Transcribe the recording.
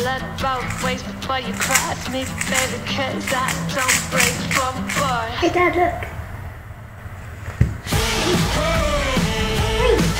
Look both ways before you cross me, baby, 'cause I don't break for boy. Hey Dad, look.